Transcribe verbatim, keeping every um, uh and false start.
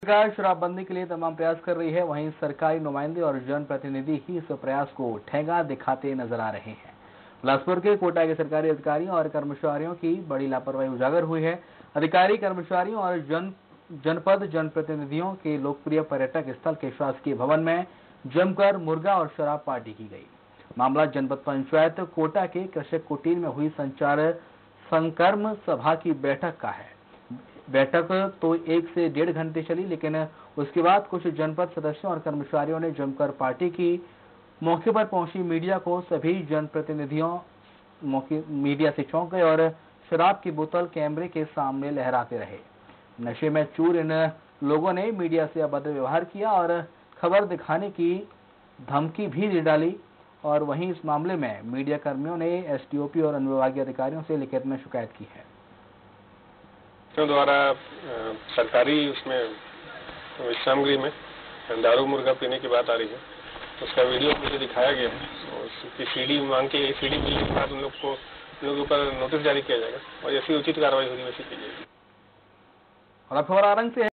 सरकार शराबबंदी के लिए तमाम प्रयास कर रही है, वहीं सरकारी नुमाइंदे और जनप्रतिनिधि ही इस प्रयास को ठेंगा दिखाते नजर आ रहे हैं। बिलासपुर के कोटा के सरकारी अधिकारियों और कर्मचारियों की बड़ी लापरवाही उजागर हुई है। अधिकारी, कर्मचारियों और जन जनपद जनप्रतिनिधियों के लोकप्रिय पर्यटक स्थल के शासकीय भवन में जमकर मुर्गा और शराब पार्टी की गई। मामला जनपद पंचायत कोटा के कृषक कुटीर में हुई संचार संकर्म सभा की बैठक का है। बैठक तो एक से डेढ़ घंटे चली, लेकिन उसके बाद कुछ जनपद सदस्यों और कर्मचारियों ने जमकर पार्टी की। मौके पर पहुंची मीडिया को सभी जनप्रतिनिधियों मौके मीडिया से चौंक गए और शराब की बोतल कैमरे के सामने लहराते रहे। नशे में चूर इन लोगों ने मीडिया से अभद्र व्यवहार किया और खबर दिखाने की धमकी भी दे डाली। और वहीं इस मामले में मीडिया कर्मियों ने एसडीओपी और अनुविभागीय अधिकारियों से लिखित में शिकायत की है। द्वारा सरकारी उसमें विश्राम गृह में दारू मुर्गा पीने की बात आ रही है, उसका वीडियो मुझे दिखाया गया है। उसकी सीडी मांग के सीडी मिलने के बाद उन लोग को उन लोगों के ऊपर नोटिस जारी किया जाएगा और जैसी उचित कार्रवाई होगी वैसी की जाएगी। और अब खबर आरंग से है।